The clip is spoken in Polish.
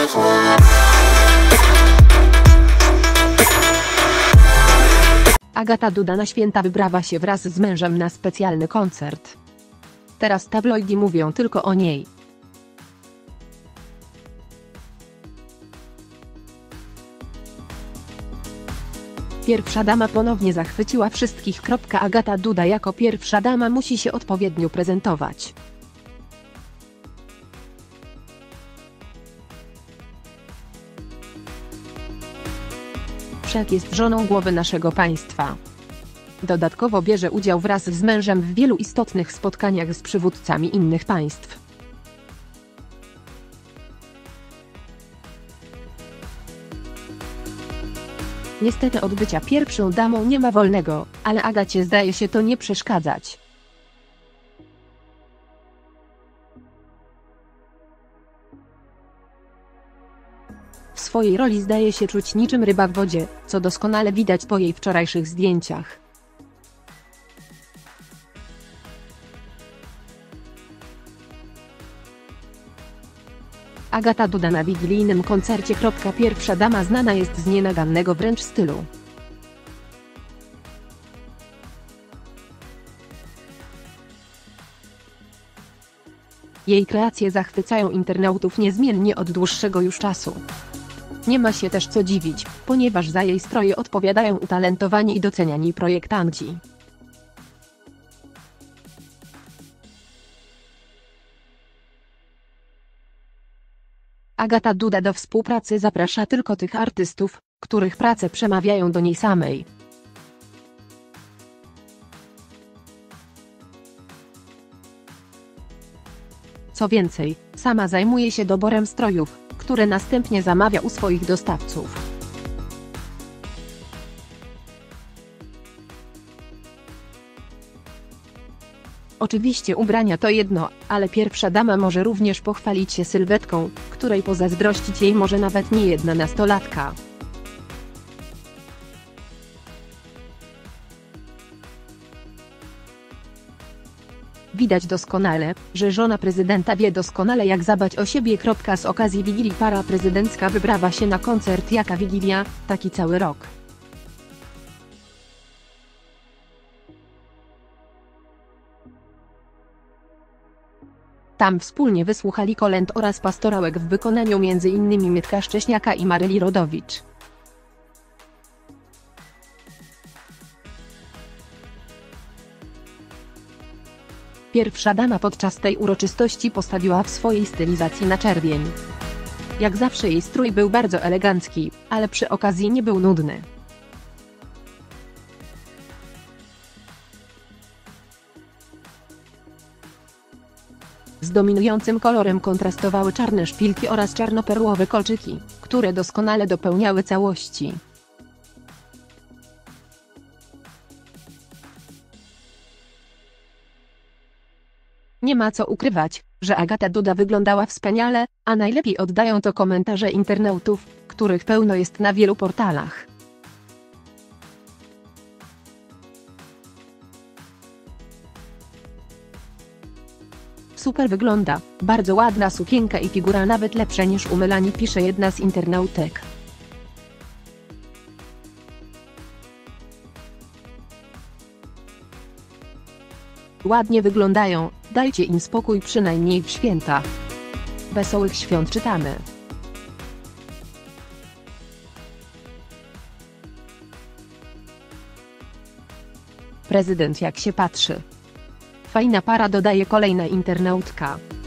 Agata Duda na święta wybrała się wraz z mężem na specjalny koncert. Teraz tabloidy mówią tylko o niej. Pierwsza dama ponownie zachwyciła wszystkich. Agata Duda jako pierwsza dama musi się odpowiednio prezentować. Wszak jest żoną głowy naszego państwa. Dodatkowo bierze udział wraz z mężem w wielu istotnych spotkaniach z przywódcami innych państw. Niestety od bycia pierwszą damą nie ma wolnego, ale Agacie zdaje się to nie przeszkadzać. W swojej roli zdaje się czuć niczym ryba w wodzie, co doskonale widać po jej wczorajszych zdjęciach. Agata Duda na wigilijnym koncercie. Pierwsza dama znana jest z nienagannego wręcz stylu. Jej kreacje zachwycają internautów niezmiennie od dłuższego już czasu. Nie ma się też co dziwić, ponieważ za jej stroje odpowiadają utalentowani i doceniani projektanci. Agata Duda do współpracy zaprasza tylko tych artystów, których prace przemawiają do niej samej. Co więcej, sama zajmuje się doborem strojów, które następnie zamawia u swoich dostawców. Oczywiście ubrania to jedno, ale pierwsza dama może również pochwalić się sylwetką, której pozazdrościć jej może nawet niejedna nastolatka. Widać doskonale, że żona prezydenta wie doskonale jak zadbać o siebie. Z okazji Wigilii para prezydencka wybrała się na koncert. Jaka Wigilia, taki cały rok. Tam wspólnie wysłuchali kolęd oraz pastorałek w wykonaniu m.in. Mietka Szcześniaka i Maryli Rodowicz. Pierwsza dama podczas tej uroczystości postawiła w swojej stylizacji na czerwień. Jak zawsze jej strój był bardzo elegancki, ale przy okazji nie był nudny. Z dominującym kolorem kontrastowały czarne szpilki oraz czarnoperłowe kolczyki, które doskonale dopełniały całości. Nie ma co ukrywać, że Agata Duda wyglądała wspaniale, a najlepiej oddają to komentarze internautów, których pełno jest na wielu portalach. Super wygląda, bardzo ładna sukienka i figura nawet lepsza niż u Melanie, pisze jedna z internautek. Ładnie wyglądają, dajcie im spokój przynajmniej w święta. Wesołych świąt czytamy. Prezydent jak się patrzy. Fajna para, dodaje kolejna internautka.